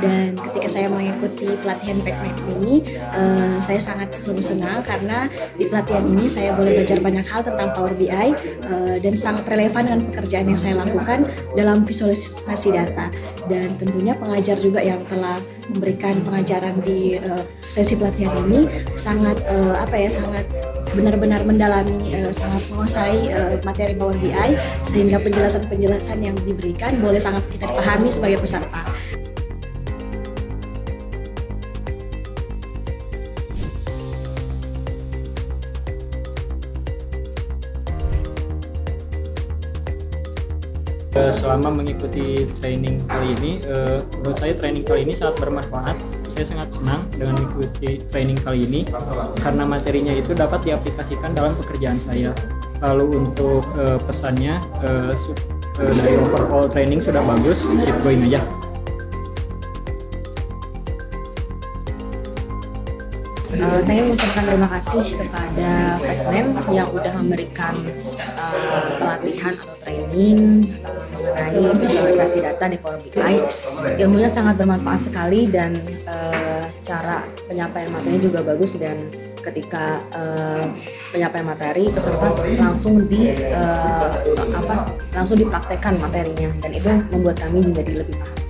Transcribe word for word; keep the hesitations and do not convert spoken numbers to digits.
Dan ketika saya mengikuti pelatihan PackMap ini, uh, saya sangat sungguh senang karena di pelatihan ini saya boleh belajar banyak hal tentang Power B I uh, dan sangat relevan dengan pekerjaan yang saya lakukan dalam visualisasi data. Dan tentunya pengajar juga yang telah memberikan pengajaran di uh, sesi pelatihan ini sangat uh, apa ya sangat benar-benar mendalami, uh, sangat menguasai uh, materi Power B I sehingga penjelasan-penjelasan yang diberikan boleh sangat kita dipahami sebagai peserta. Selama mengikuti training kali ini, menurut saya training kali ini sangat bermanfaat. Saya sangat senang dengan mengikuti training kali ini karena materinya itu dapat diaplikasikan dalam pekerjaan saya. Lalu untuk uh, pesannya uh, uh, dari overall training sudah bagus, keep going aja. Uh, saya ingin mengucapkan terima kasih kepada PackMap yang sudah memberikan uh, pelatihan atau training uh, mengenai visualisasi data di Power B I. Ilmunya sangat bermanfaat sekali dan uh, cara penyampaian materinya juga bagus, dan ketika uh, penyampaian materi peserta langsung di uh, apa langsung dipraktekkan materinya, dan itu membuat kami menjadi lebih paham.